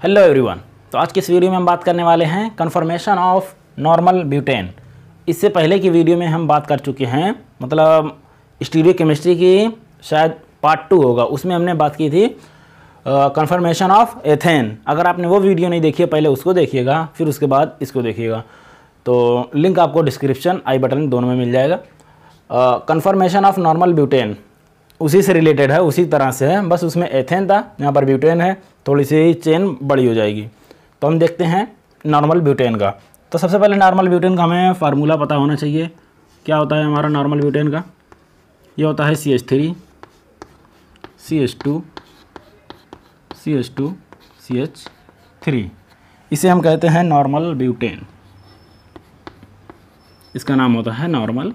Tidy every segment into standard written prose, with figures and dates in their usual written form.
Hello everyone. तो आज की इस वीडियो में हम बात करने वाले हैं कन्फर्मेशन ऑफ नॉर्मल ब्यूटेन। इससे पहले की वीडियो में हम बात कर चुके हैं, मतलब स्टीरियोकेमिस्ट्री की शायद पार्ट 2 होगा, उसमें हमने बात की थी कन्फर्मेशन ऑफ एथेन। अगर आपने वो वीडियो नहीं देखी है पहले उसको देखिएगा, फिर उसके बाद इसको देखिएगा। तो लिंक आपको डिस्क्रिप्शन आई बटन दोनों में मिल जाएगा। कन्फर्मेशन ऑफ नॉर्मल ब्यूटेन उसी से रिलेटेड है, उसी तरह से है, बस उसमें एथेन था, यहाँ पर ब्यूटेन है, थोड़ी सी चेन बड़ी हो जाएगी। तो हम देखते हैं नॉर्मल ब्यूटेन का। तो सबसे पहले नॉर्मल ब्यूटेन का हमें फार्मूला पता होना चाहिए। क्या होता है हमारा नॉर्मल ब्यूटेन का? ये होता है CH3 CH2 CH2 CH3। इसे हम कहते हैं नॉर्मल ब्यूटेन। इसका नाम होता है नॉर्मल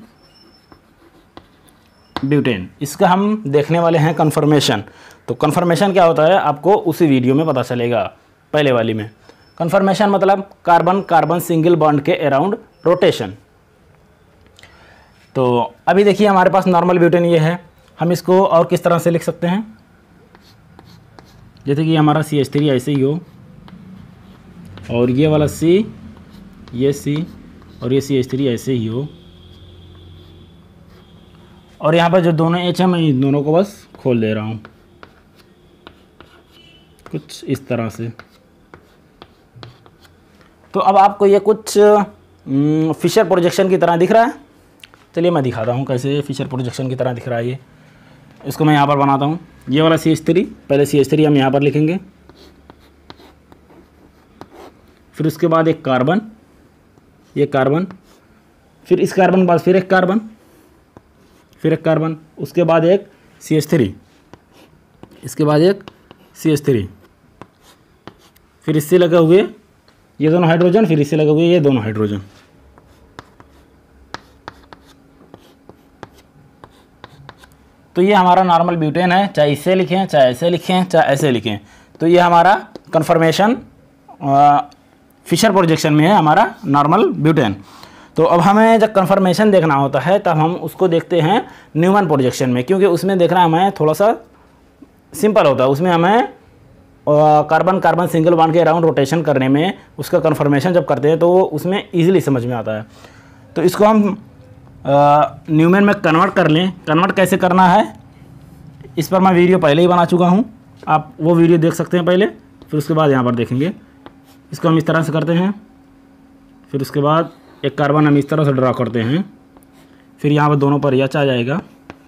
ब्यूटेन। इसका हम देखने वाले हैं कन्फर्मेशन। तो कन्फर्मेशन क्या होता है आपको उसी वीडियो में पता चलेगा, पहले वाली में। कन्फर्मेशन मतलब कार्बन कार्बन सिंगल बॉन्ड के अराउंड रोटेशन। तो अभी देखिए हमारे पास नॉर्मल ब्यूटेन ये है। हम इसको और किस तरह से लिख सकते हैं, जैसे कि हमारा CH3 ऐसे ही हो, और ये वाला C, ये C और ये CH3 ऐसे ही हो, और यहाँ पर जो दोनों H है मैं इन दोनों को बस खोल दे रहा हूँ कुछ इस तरह से। तो अब आपको ये कुछ फिशर प्रोजेक्शन की तरह दिख रहा है। चलिए मैं दिखाता हूँ कैसे फिशर प्रोजेक्शन की तरह दिख रहा है ये। इसको मैं यहाँ पर बनाता हूँ। ये वाला CH3, पहले CH3 हम यहाँ पर लिखेंगे, फिर उसके बाद एक कार्बन, ये कार्बन, फिर इस कार्बन के बाद फिर एक कार्बन, फिर एक कार्बन, उसके बाद एक CH3, इसके बाद एक CH3, फिर इससे लगे हुए ये दोनों हाइड्रोजन, फिर इससे लगे हुए ये दोनों हाइड्रोजन। तो ये हमारा नॉर्मल ब्यूटेन है, चाहे इससे लिखें, चाहे ऐसे लिखें, चाहे ऐसे लिखें। तो ये हमारा कन्फर्मेशन फिशर प्रोजेक्शन में है हमारा नॉर्मल ब्यूटेन। तो अब हमें जब कन्फर्मेशन देखना होता है तब हम उसको देखते हैं न्यूमैन प्रोजेक्शन में, क्योंकि उसमें देखना हमें थोड़ा सा सिंपल होता है। उसमें हमें कार्बन कार्बन सिंगल बॉन्ड के अराउंड रोटेशन करने में उसका कन्फर्मेशन जब करते हैं तो वो उसमें ईजिली समझ में आता है। तो इसको हम न्यूमैन में कन्वर्ट कर लें। कन्वर्ट कैसे करना है इस पर मैं वीडियो पहले ही बना चुका हूँ, आप वो वीडियो देख सकते हैं पहले, फिर उसके बाद यहाँ पर देखेंगे। इसको हम इस तरह से करते हैं, फिर उसके बाद एक कार्बन हम इस तरह से ड्रा करते हैं, फिर यहाँ पर दोनों पर H आ जाएगा,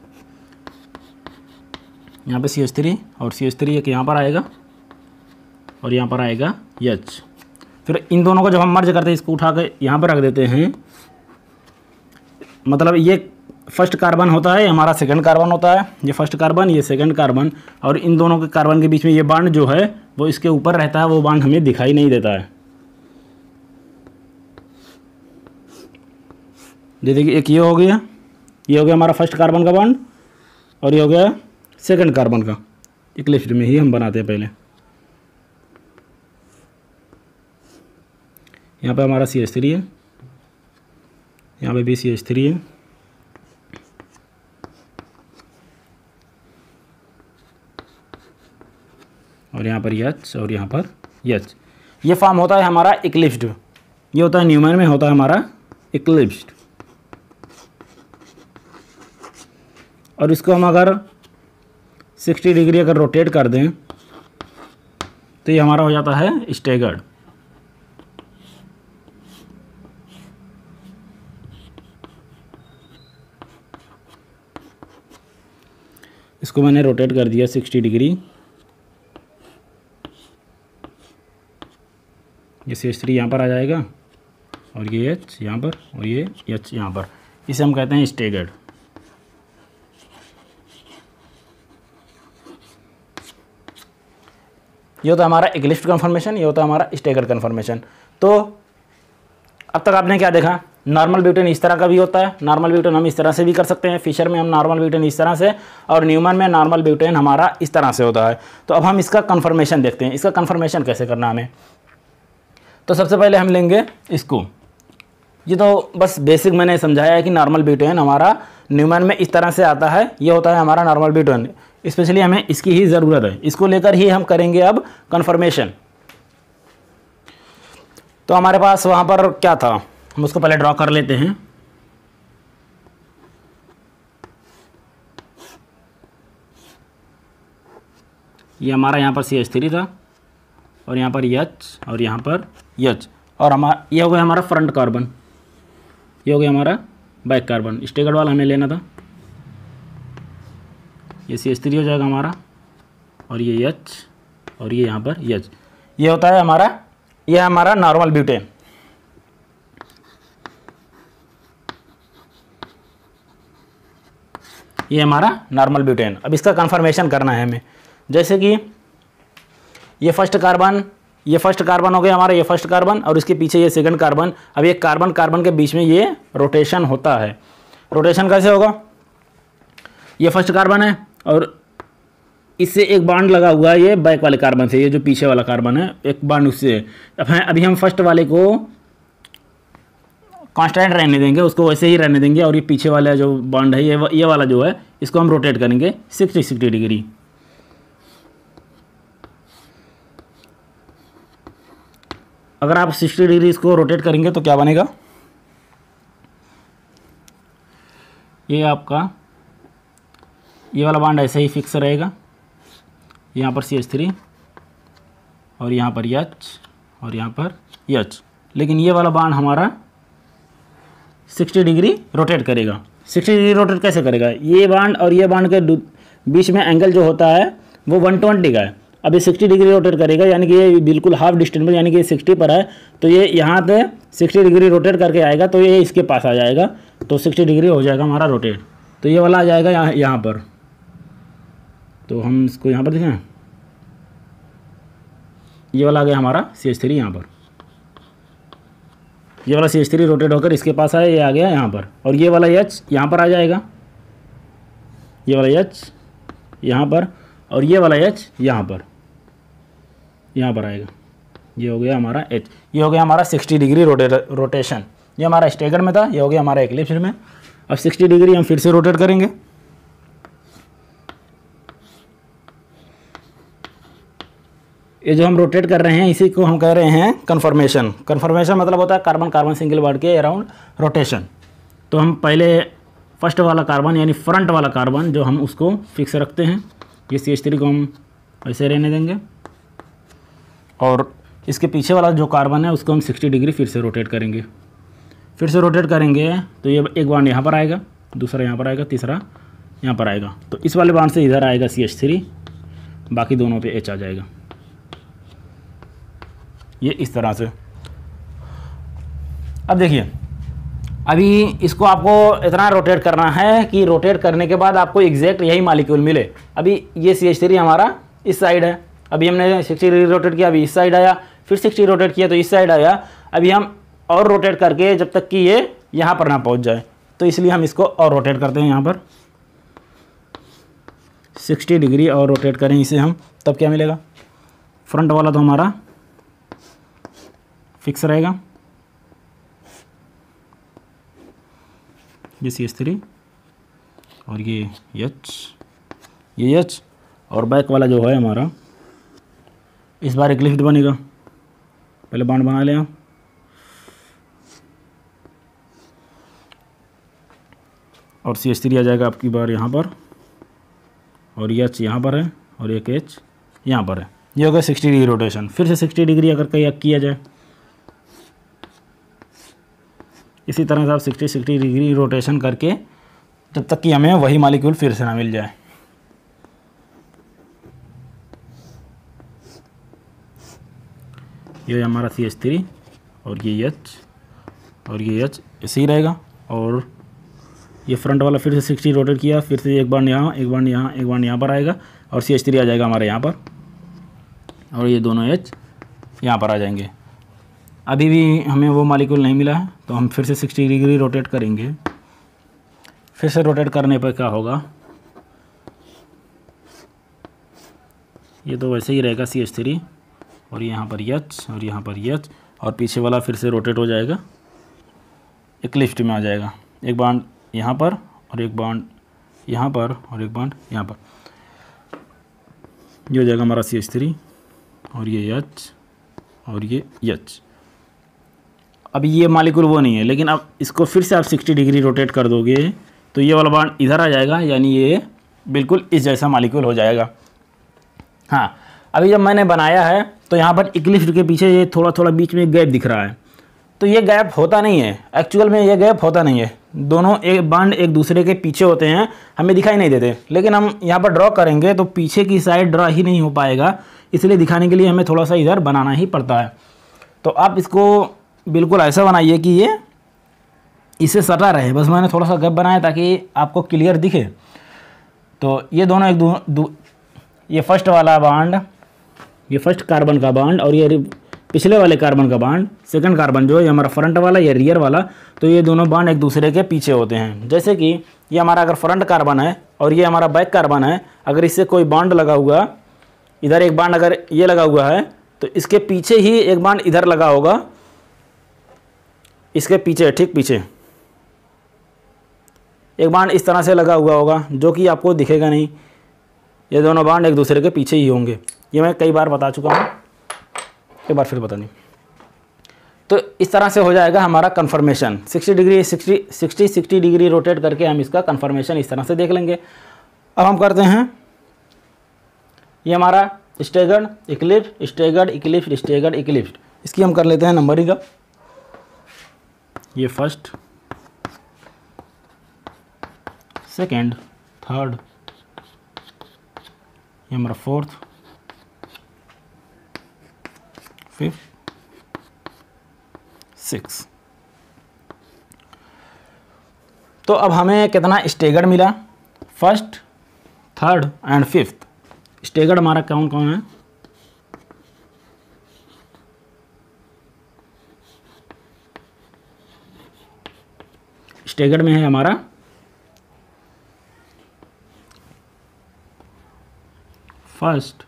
यहाँ पे CH3 और CH3 एक यहाँ पर आएगा और यहाँ पर आएगा H। फिर इन दोनों को जब हम मर्ज करते हैं इसको उठा कर यहाँ पर रख देते हैं। मतलब ये फर्स्ट कार्बन होता है, हमारा सेकंड कार्बन होता है, ये फर्स्ट कार्बन ये सेकंड कार्बन, और इन दोनों के कार्बन के बीच में ये बॉन्ड जो है वो इसके ऊपर रहता है, वो बॉन्ड हमें दिखाई नहीं देता है। जैसे कि एक ये हो गया हमारा फर्स्ट कार्बन का बॉन्ड, और ये हो गया सेकंड कार्बन का। इक्लिप्स में ही हम बनाते हैं पहले। यहाँ पे हमारा CH3 है, यहाँ पे भी CH3 है, और यहाँ पर H और यहाँ पर H। ये फॉर्म होता है हमारा इक्लिप्स्ड। ये होता है न्यूमैन में होता है हमारा इक्लिप्स्ड। और इसको हम अगर 60 डिग्री अगर रोटेट कर दें तो ये हमारा हो जाता है स्टेगर्ड। इसको मैंने रोटेट कर दिया 60 डिग्री। ये CH3 यहाँ पर आ जाएगा, और ये H यहाँ पर, और ये H यहाँ पर। इसे हम कहते हैं स्टेगर्ड। ये होता है हमारा इक्लिप्स्ड कन्फर्मेशन, ये होता है हमारा स्टेगर्ड कन्फर्मेशन। तो अब तक आपने क्या देखा, नॉर्मल ब्यूटेन इस तरह का भी होता है, नॉर्मल ब्यूटेन हम इस तरह से भी कर सकते हैं, फिशर में हम नॉर्मल ब्यूटेन इस तरह से, और न्यूमैन में नॉर्मल ब्यूटेन हमारा इस तरह से होता है। तो अब हम इसका कन्फर्मेशन देखते हैं, इसका कन्फर्मेशन कैसे करना हमें। तो सबसे पहले हम लेंगे इसको, ये तो बस बेसिक मैंने समझाया है कि नॉर्मल ब्यूटेन हमारा न्यूमैन में इस तरह से आता है, ये होता है हमारा नॉर्मल ब्यूटेन। स्पेशली हमें इसकी ही ज़रूरत है, इसको लेकर ही हम करेंगे अब कन्फर्मेशन। तो हमारे पास वहाँ पर क्या था, हम उसको पहले ड्रॉ कर लेते हैं। ये हमारा यहाँ पर CH3 था और यहाँ पर H और यहाँ पर H, और हमारा ये हो गया हमारा फ्रंट कार्बन, ये हो गया हमारा बैक कार्बन। स्टेगर्ड वाला हमें लेना था। ये CH3 हो जाएगा हमारा, और ये H और ये यहाँ पर H। ये होता है हमारा, ये हमारा नॉर्मल ब्यूटेन। ये हमारा नॉर्मल ब्यूटेन। अब इसका कन्फर्मेशन करना है हमें। जैसे कि ये फर्स्ट कार्बन हो गया हमारा, ये फर्स्ट कार्बन, और इसके पीछे ये सेकंड कार्बन। अब ये कार्बन कार्बन के बीच में ये रोटेशन होता है। रोटेशन कैसे होगा, ये फर्स्ट कार्बन है और इससे एक बॉन्ड लगा हुआ है ये बैक वाले कार्बन से, ये जो पीछे वाला कार्बन है एक बॉन्ड उससे। अभी हम फर्स्ट वाले को कांस्टेंट रहने देंगे, उसको वैसे ही रहने देंगे, और ये पीछे वाला जो बॉन्ड है ये वाला जो है इसको हम रोटेट करेंगे 60 डिग्री। अगर आप 60 डिग्री इसको रोटेट करेंगे तो क्या बनेगा, ये आपका ये वाला बॉन्ड ऐसे ही फिक्स रहेगा, यहाँ पर CH3 और यहाँ पर H और यहाँ पर H। लेकिन ये वाला बॉन्ड हमारा 60 डिग्री रोटेट करेगा। 60 डिग्री रोटेट कैसे करेगा, ये बॉन्ड और ये बॉन्ड के बीच में एंगल जो होता है वो 120 का है। अब ये 60 डिग्री रोटेट करेगा, यानी कि ये बिल्कुल हाफ डिस्टेंस में, यानी कि ये 60 पर है, तो ये यहाँ पे 60 डिग्री रोटेट करके आएगा, तो ये इसके पास आ जाएगा, तो 60 डिग्री हो जाएगा हमारा रोटेट। तो ये वाला आ जाएगा यहाँ पर। तो हम इसको यहाँ पर देखें, ये वाला आ गया हमारा CH3 यहाँ पर। ये वाला CH3 रोटेट होकर इसके पास आया, ये आ गया यहाँ पर, और ये वाला H यहाँ पर आ जाएगा, ये वाला H यहाँ पर, और ये वाला H यहाँ पर आएगा। ये हो गया हमारा H। ये हो गया हमारा 60 डिग्री रोटेशन। ये हमारा स्टेगर में था, ये हो गया हमारा एक्लिप्स में। अब 60 डिग्री हम फिर से रोटेट करेंगे। ये जो हम रोटेट कर रहे हैं इसी को हम कह रहे हैं कन्फर्मेशन। कन्फर्मेशन मतलब होता है कार्बन कार्बन सिंगल बॉन्ड के अराउंड रोटेशन। तो हम पहले फर्स्ट वाला कार्बन यानी फ्रंट वाला कार्बन जो हम उसको फिक्स रखते हैं, ये CH3 को हम ऐसे रहने देंगे, और इसके पीछे वाला जो कार्बन है उसको हम 60 डिग्री फिर से रोटेट करेंगे। फिर से रोटेट करेंगे तो ये एक बॉन्ड यहाँ पर आएगा, दूसरा यहाँ पर आएगा, तीसरा यहाँ पर आएगा। तो इस वाले बॉन्ड से इधर आएगा CH3, बाकी दोनों पे H आ जाएगा। ये इस तरह से। अब देखिए, अभी इसको आपको इतना रोटेट करना है कि रोटेट करने के बाद आपको एग्जैक्ट यही मॉलिक्यूल मिले। अभी ये CH3 हमारा इस साइड है, अभी हमने 60 डिग्री रोटेट किया, अभी इस साइड आया, फिर 60 रोटेट किया तो इस साइड आया। अभी हम और रोटेट करके जब तक कि ये यहाँ पर ना पहुँच जाए, तो इसलिए हम इसको और रोटेट करते हैं। यहाँ पर 60 डिग्री और रोटेट करें इसे हम, तब क्या मिलेगा, फ्रंट वाला तो हमारा फिक्स रहेगा, ये CH3 और ये H, और बैक वाला जो है हमारा इस बार एक लिफ्ट बनेगा। पहले बॉन्ड बना लें, और CH3 आ जाएगा आपकी बार यहाँ पर, और H यहाँ पर है, और एक H यहाँ पर है। ये होगा 60 डिग्री रोटेशन। फिर से 60 डिग्री अगर कहीं किया जाए, इसी तरह से आप 60 डिग्री रोटेशन करके जब तक कि हमें वही मॉलिक्यूल फिर से ना मिल जाए। ये हमारा CH3 और ये H और ये H ऐसे ही रहेगा, और ये फ्रंट वाला फिर से 60 रोटेट किया, फिर से एक बार यहाँ, एक बार यहाँ, एक बार यहाँ पर आएगा, और CH3 आ जाएगा हमारे यहाँ पर, और ये दोनों H यहाँ पर आ जाएंगे। अभी भी हमें वो मॉलिक्यूल नहीं मिला है, तो हम फिर से 60 डिग्री रोटेट करेंगे। फिर से रोटेट करने पर क्या होगा, ये तो वैसे ही रहेगा CH3, और यहाँ पर H और यहाँ पर H, और पीछे वाला फिर से रोटेट हो जाएगा, एक लिफ्ट में आ जाएगा। एक बॉन्ड यहाँ पर, और एक बॉन्ड यहाँ पर, और एक बॉन्ड यहाँ पर। ये हो जाएगा हमारा CH3 और ये H और ये H। अभी ये मॉलिक्यूल वो नहीं है, लेकिन अब इसको फिर से आप 60 डिग्री रोटेट कर दोगे तो ये वाला बॉन्ड इधर आ जाएगा, यानी ये बिल्कुल इस जैसा मॉलिक्यूल हो जाएगा। हाँ, अभी जब मैंने बनाया है तो यहाँ पर इक्लिप्स के पीछे ये थोड़ा थोड़ा बीच में गैप दिख रहा है, तो ये गैप होता नहीं है, एक्चुअल में ये गैप होता नहीं है। दोनों एक बॉन्ड एक दूसरे के पीछे होते हैं, हमें दिखाई नहीं देते, लेकिन हम यहाँ पर ड्रॉ करेंगे तो पीछे की साइड ड्रॉ ही नहीं हो पाएगा, इसलिए दिखाने के लिए हमें थोड़ा सा इधर बनाना ही पड़ता है। तो आप इसको बिल्कुल ऐसा बनाइए कि ये इसे सटा रहे, बस मैंने थोड़ा सा गैप बनाया ताकि आपको क्लियर दिखे। तो ये दोनों एक ये फर्स्ट वाला बॉन्ड, ये फर्स्ट कार्बन का बॉन्ड और ये पिछले वाले कार्बन का बॉन्ड, सेकंड कार्बन जो है ये हमारा फ्रंट वाला, ये रियर वाला, तो ये दोनों बॉन्ड एक दूसरे के पीछे होते हैं। जैसे कि ये हमारा अगर फ्रंट कार्बन है और ये हमारा बैक कार्बन है, अगर इससे कोई बॉन्ड लगा हुआ, इधर एक बॉन्ड अगर ये लगा हुआ है तो इसके पीछे ही एक बॉन्ड इधर लगा होगा, इसके पीछे, ठीक पीछे एक बॉन्ड इस तरह से लगा हुआ होगा, जो कि आपको दिखेगा नहीं। ये दोनों बॉन्ड एक दूसरे के पीछे ही होंगे, ये मैं कई बार बता चुका हूँ, एक बार फिर बता नहीं। तो इस तरह से हो जाएगा हमारा कन्फर्मेशन। 60 डिग्री रोटेट करके हम इसका कन्फर्मेशन इस तरह से देख लेंगे। अब हम करते हैं, ये हमारा staggered eclipse, staggered eclipse, staggered eclipse, इसकी हम कर लेते हैं नंबरिंग। ये फर्स्ट, सेकेंड, थर्ड, ये हमारा फोर्थ, फिफ्थ, सिक्स। तो अब हमें कितना स्टेगर्ड मिला, first, third and fifth. Staggered हमारा कौन कौन है, स्टेगर्ड में है हमारा फर्स्ट,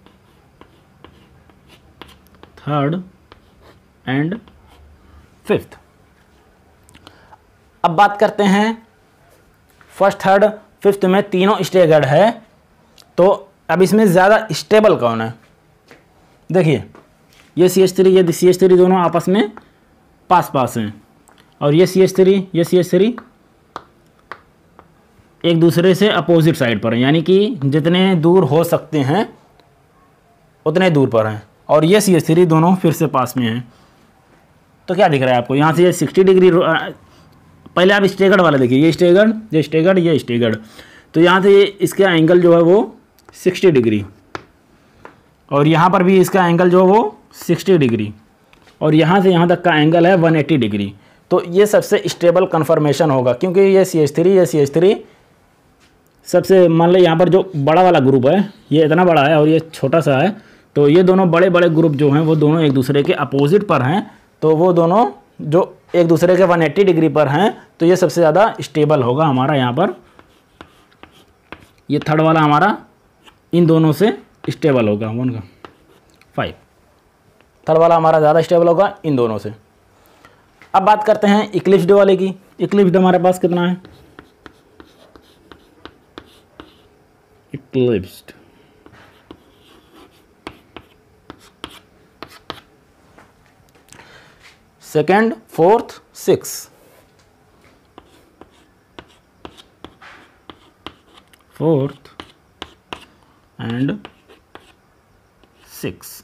थर्ड एंड फिफ्थ। अब बात करते हैं फर्स्ट, थर्ड, फिफ्थ में तीनों स्टेगर्ड है, तो अब इसमें ज़्यादा स्टेबल कौन है? देखिए, ये CH3, ये CH3 दोनों आपस में पास पास हैं, और ये CH3, ये CH3 एक दूसरे से अपोजिट साइड पर हैं, यानी कि जितने दूर हो सकते हैं उतने दूर पर हैं, और ये CH3 दोनों फिर से पास में हैं। तो क्या दिख रहा है आपको यहाँ से, ये 60 डिग्री, पहले आप स्टेगर्ड वाला देखिए, ये स्टेगर्ड, ये स्टेगर्ड, ये स्टेगर्ड, तो यहाँ से ये इसका एंगल जो है वो 60 डिग्री, और यहाँ पर भी इसका एंगल जो है वो 60 डिग्री, और यहाँ से यहाँ तक का एंगल है 180 डिग्री। तो ये सबसे स्टेबल कन्फर्मेशन होगा, क्योंकि ये CH3 सबसे, मान लो यहाँ पर जो बड़ा वाला ग्रुप है ये इतना बड़ा है और ये छोटा सा है, तो ये दोनों बड़े बड़े ग्रुप जो हैं वो दोनों एक दूसरे के अपोजिट पर हैं, तो वो दोनों जो एक दूसरे के 180 डिग्री पर हैं, तो ये सबसे ज़्यादा स्टेबल होगा हमारा यहाँ पर। ये थर्ड वाला हमारा इन दोनों से स्टेबल होगा, 5, थर्ड वाला हमारा ज़्यादा स्टेबल होगा इन दोनों से। अब बात करते हैं इक्लिप्स्ड वाले की। इक्लिप्स्ड हमारे पास कितना है, eclipsed second, fourth, six, fourth and six.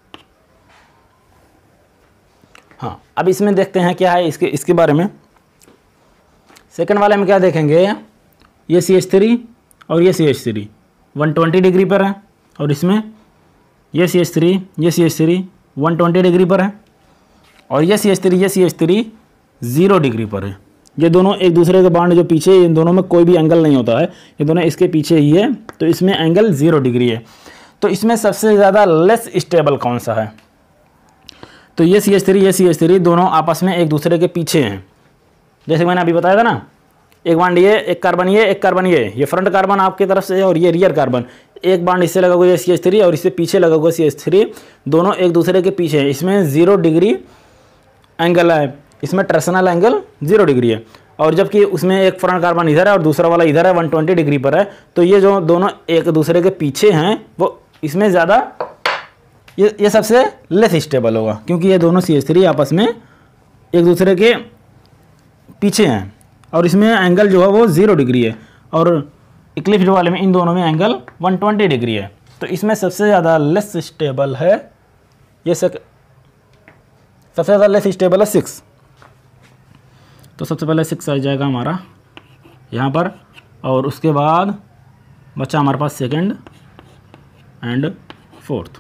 हाँ, अब इसमें देखते हैं क्या है इसके बारे में। सेकंड वाले में क्या देखेंगे, ये CH3 और ये CH3 120 डिग्री पर है, और इसमें ये CH3 120 डिग्री पर है, और ये CH3 0 डिग्री पर है। ये दोनों एक दूसरे के बॉन्ड जो पीछे, इन दोनों में कोई भी एंगल नहीं होता है, ये दोनों इसके पीछे ही है, तो इसमें एंगल 0 डिग्री है। तो इसमें सबसे ज़्यादा लेस स्टेबल कौन सा है, तो ये CH3 दोनों आपस में एक दूसरे के पीछे हैं। जैसे मैंने अभी बताया था ना, एक बॉन्ड ये, एक कार्बन ये, एक कार्बन ये फ्रंट कार्बन आपकी तरफ से है, और ये रियर कार्बन, एक बॉन्ड इससे लगा हुआ है CH3 और इससे पीछे लगा हुआ CH3, दोनों एक दूसरे के पीछे हैं। इसमें 0 डिग्री एंगल है, इसमें टर्सनल एंगल 0 डिग्री है, और जबकि उसमें एक फ्रंट कार्बन इधर है और दूसरा वाला इधर है, 120 डिग्री पर है। तो ये जो दोनों एक दूसरे के पीछे हैं वो इसमें ज़्यादा, ये सबसे लेस स्टेबल होगा, क्योंकि ये दोनों CH3 आपस में एक दूसरे के पीछे हैं और इसमें एंगल जो है वो 0 डिग्री है और इक्लिप्स वाले में इन दोनों में एंगल 120 डिग्री है। तो इसमें सबसे ज़्यादा लेस स्टेबल है ये सबसे ज़्यादा लेस स्टेबल है 6। तो सबसे पहले 6 आ जाएगा हमारा यहाँ पर और उसके बाद बचा हमारे पास सेकंड एंड फोर्थ।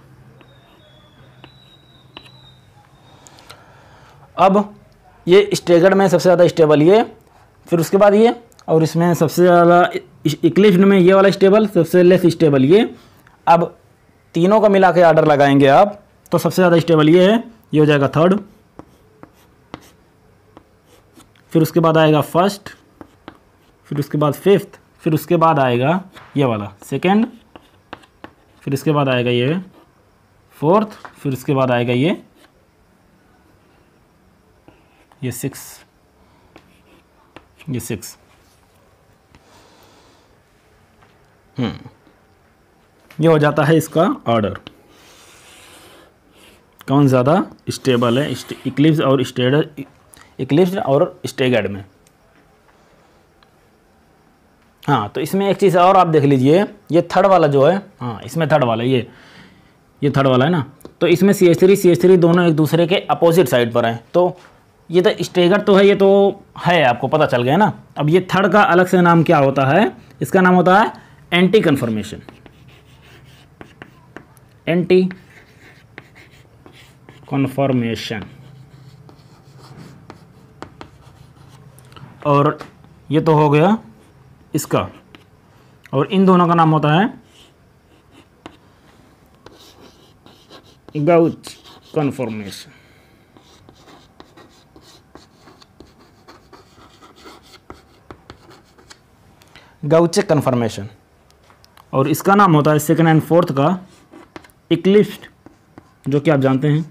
अब ये स्टेगर्ड में सबसे ज़्यादा स्टेबल ये, फिर उसके बाद ये, और इसमें सबसे ज़्यादा इक्लिप्स में ये वाला स्टेबल, सबसे लेस स्टेबल ये। अब तीनों का मिला के आर्डर लगाएंगे आप तो सबसे ज़्यादा स्टेबल ये है, ये हो जाएगा थर्ड, फिर उसके बाद आएगा फर्स्ट, फिर उसके बाद फिफ्थ, फिर उसके बाद आएगा ये वाला सेकंड, फिर इसके बाद आएगा ये फोर्थ, फिर उसके बाद आएगा ये 6, ये 6। ये हो जाता है इसका ऑर्डर, कौन ज़्यादा स्टेबल है इक्लिप्स और स्टेगर्ड में। हाँ, तो इसमें एक चीज़ और आप देख लीजिए, ये थर्ड वाला जो है, हाँ इसमें थर्ड वाला ये थर्ड वाला है ना, तो इसमें CH3 दोनों एक दूसरे के अपोजिट साइड पर हैं। तो ये तो स्टेगर्ड तो है, ये तो है, आपको पता चल गया ना। अब ये थर्ड का अलग से नाम क्या होता है, इसका नाम होता है एंटी कन्फर्मेशन। Anti conformation. और ये तो हो गया इसका, और इन दोनों का नाम होता है गाउच कन्फर्मेशन। गाउचे कन्फर्मेशन। और इसका नाम होता है सेकंड एंड फोर्थ का इक्लिप्स, जो कि आप जानते हैं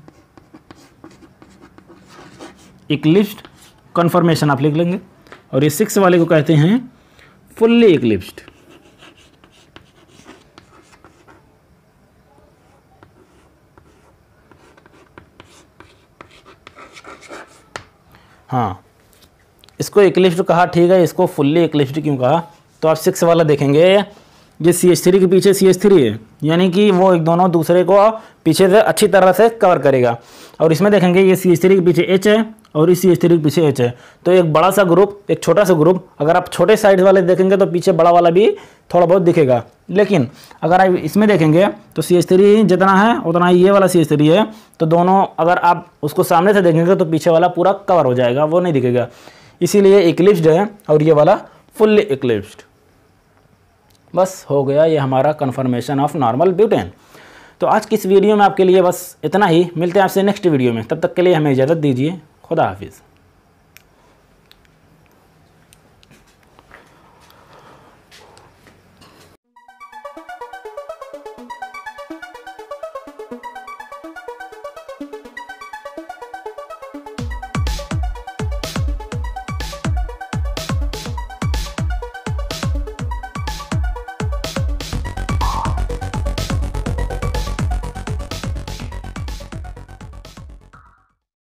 इक्लिप्स कन्फर्मेशन आप लिख लेंगे। और ये 6 वाले को कहते हैं फुल्ली इक्लिप्स्ड। हाँ, इसको इक्लिप्स्ड कहा, ठीक है, इसको फुल्ली इक्लिप्स्ड क्यों कहा, तो आप 6 वाला देखेंगे ये CH3 के पीछे CH3 है, यानी कि वो एक दोनों दूसरे को पीछे से अच्छी तरह से कवर करेगा। और इसमें देखेंगे ये CH3 के पीछे H है और इस CH3 के पीछे H है, तो एक बड़ा सा ग्रुप, एक छोटा सा ग्रुप। अगर आप छोटे साइड वाले देखेंगे तो पीछे बड़ा वाला भी थोड़ा बहुत दिखेगा, लेकिन अगर आप इसमें देखेंगे तो CH3 जितना है उतना ही ये वाला CH3 है। तो दोनों अगर आप उसको सामने से देखेंगे तो पीछे वाला पूरा कवर हो जाएगा, वो नहीं दिखेगा, इसीलिए इक्लिप्स्ड है और ये वाला फुल्ली इक्लिप्स्ड। बस हो गया ये हमारा कन्फर्मेशन ऑफ नॉर्मल ब्यूटेन। तो आज की इस वीडियो में आपके लिए बस इतना ही। मिलते हैं आपसे नेक्स्ट वीडियो में, तब तक के लिए हमें इजाज़त दीजिए। खुदा हाफिज़।